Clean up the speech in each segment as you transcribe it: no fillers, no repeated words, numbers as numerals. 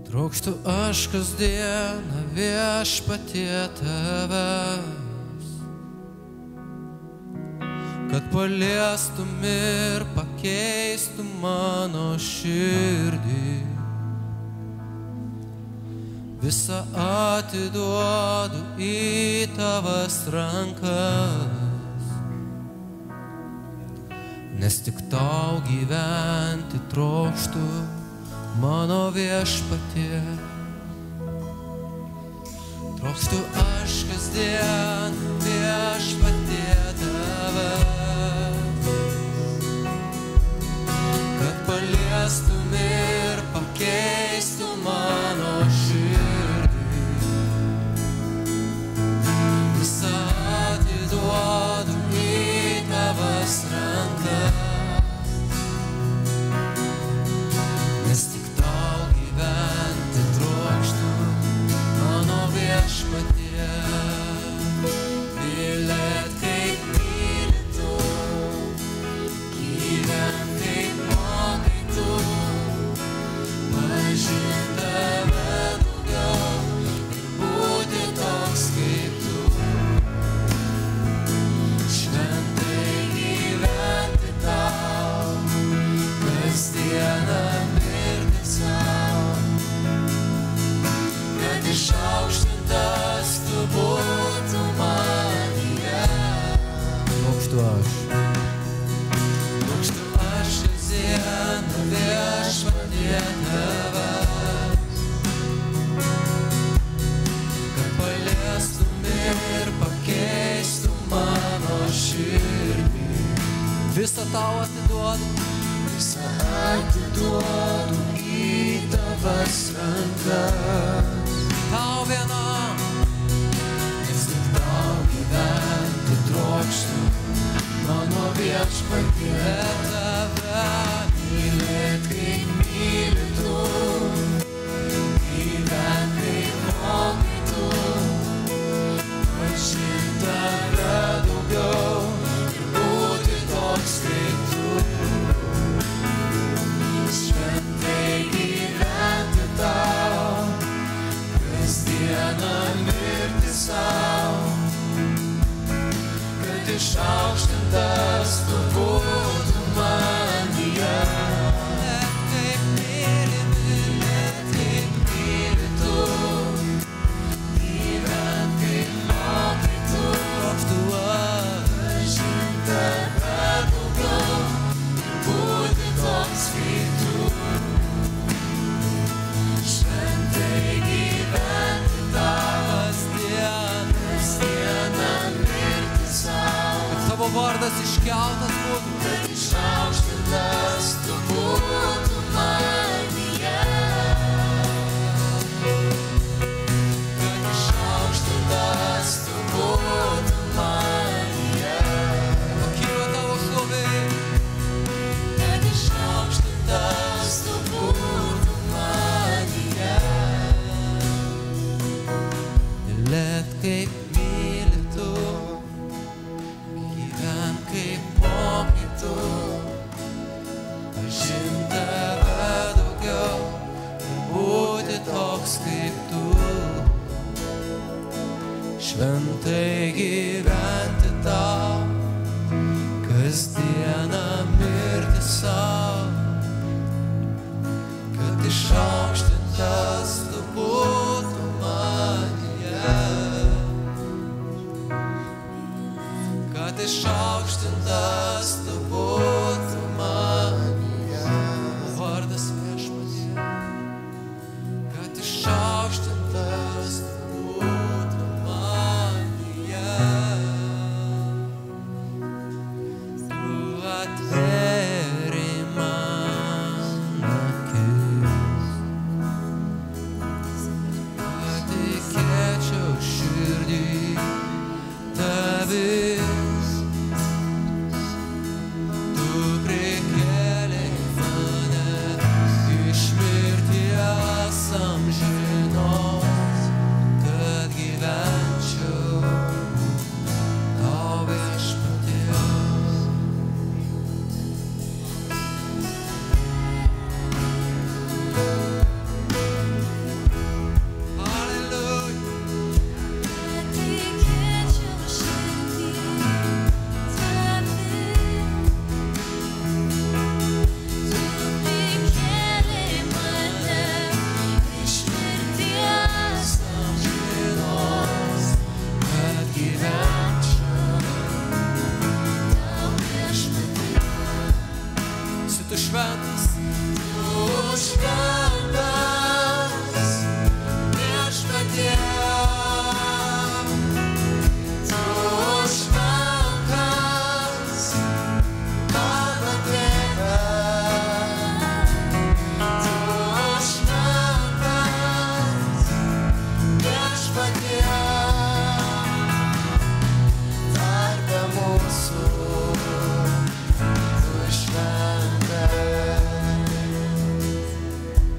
Trokštu aš kasdieną Viešpatie tavęs, kad paliestum ir pakeistum mano širdį. Visą atiduodu į tavas rankas, nes tik tau gyventi trokštu mano Viešpatie. Trokštu aš kasdien Viešpatie tavęs, kad paliestum ir pakeistum mano širdį. Visą atiduodu į tavas rankas, nes tik tau gyventi trokštu mano Viešpatie. Mylėt kaip myli tu, gyvent kaip mokai tu, pažint tave daugiau ir būti toks kaip tu. Šventai gyventi tau, kasdieną mirti sau, kad išaukštintas tu būtum manyje. Trokštu aš kasdien Viešpatie tavęs, kad paliestum ir pakeistum mano širdį. Visą tau atiduodu, visą atiduodu į tavas rankas. Tau vienam, nes tik tau gyventi trokštu mano Viešpatie. Tave mylėt kaip myli tu, gyvent kaip mokai tu, pažint tave daugiau ir būti toks kaip tu. Šventai gyventi tau, kasdieną mirti sau, kad išaukštintas tu būtum manyje. Mylėt kaip myli tu, gyvent kaip mokai tu, trokštu aš pažint tave daugiau ir būti toks kaip tu. Šventai gyventi tau, kasdieną mirti sau, kad tavo vardas iškeltas būtų, kad išaukštintas tu būtum manyje. Kad išaukštintas tu būtum manyje. Pakyla tavo šlovė, kad išaukštintas tu būtum manyje. Mylėt kaip myli tu, gyvent kaip mokai tu, pažint tave daugiau ir būti toks kaip tu. Šventai gyventi tau, kasdieną mirti sau, kad išaukštintas tu būtum manyje. Kad išaukštintas tu būtum manyje. Vardas Viešpatie, kad išaukštintas tu būtum manyje. Tu atvėrei man akis, patikėčiau širdį tavis. Tu prikėlei mane iš mirties amžinos, kad gyvenčiau tau Viešpatie. tu šventas. Tu šventas, viešpatie. Tu šventas, mano Tėve. Tu šventas, viešpatie. Tarpe mūsų, tu šventas.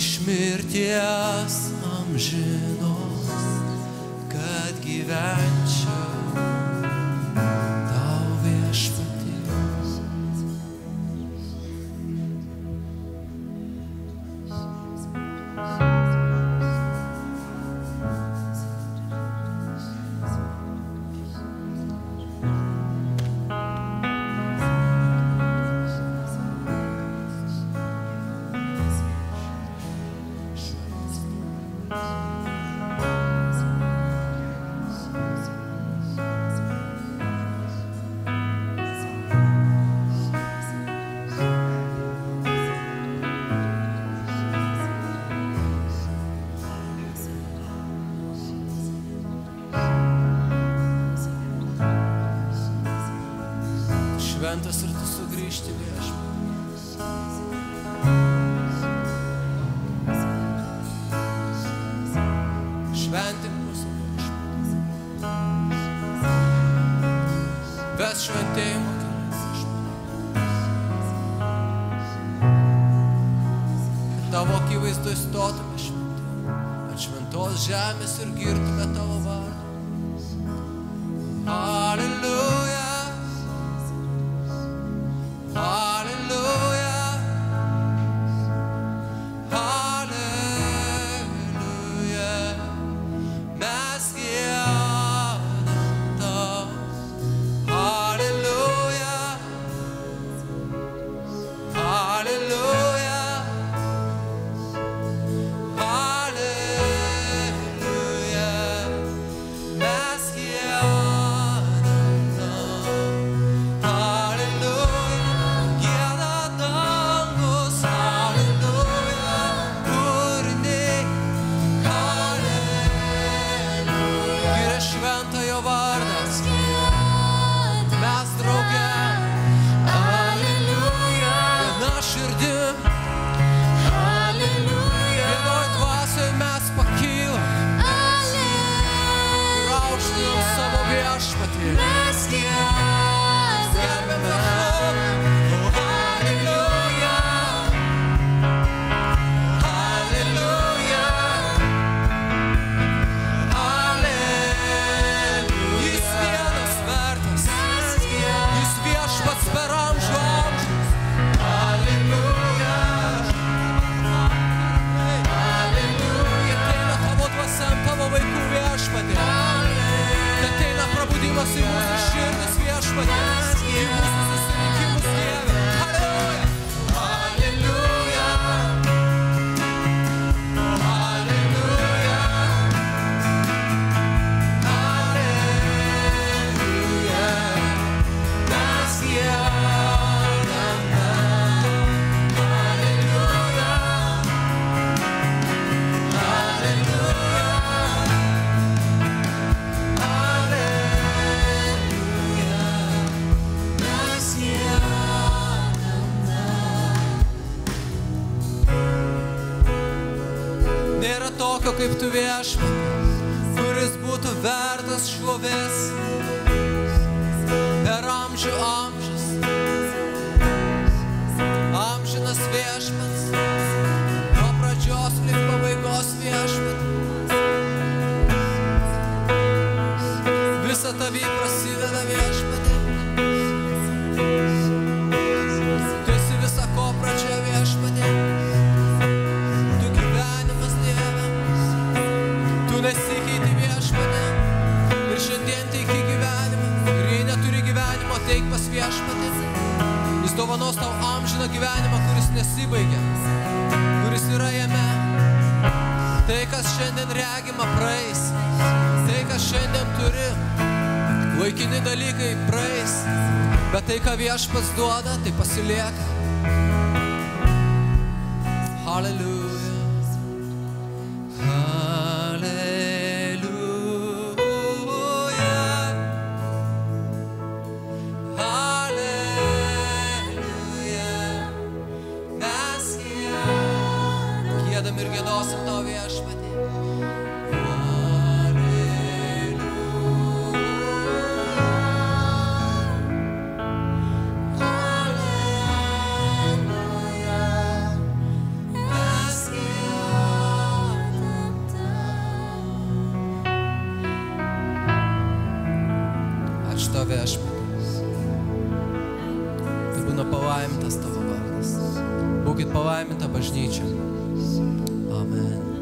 iš mirties amžinos, kad gyvenčiau tau viešpatie. Šventas ir tu sugrįžti viešpatie. Šventink mūsų viešpatie. Ves šventėjimo keliais viešpatie. Kad tavo akivaizdoj stotume šventėjimo, ant šventos žemės ir girtume tavo vardą. Alleluja. Kaip tu viešpatie, kuris būtų vertas šlovės per amžių amžius. Amžinas viešpats, nuo pradžios lig pabaigos viešpatie. Visa tavy prasideda viešpatie. Tu esi visa ko pradžia viešpatie. Nesikeiti viešpatė ir šiandien teiki gyvenimą. Ir jei neturi gyvenimo, teik pas viešpatį. Jis dovanos tau amžiną gyvenimą, kuris nesibaigia, kuris yra jame. Tai, kas šiandien regima, praeis. Tai, kas šiandien turi, laikini dalykai praeis. Bet tai, ką viešpats duoda, tai pasilieka. Halleluja. Ir gėdosim tau viešpatį. Alleluja, alleluja, mes palaimintas tavo vardas. Būkit palaiminta bažnyčia. Amen.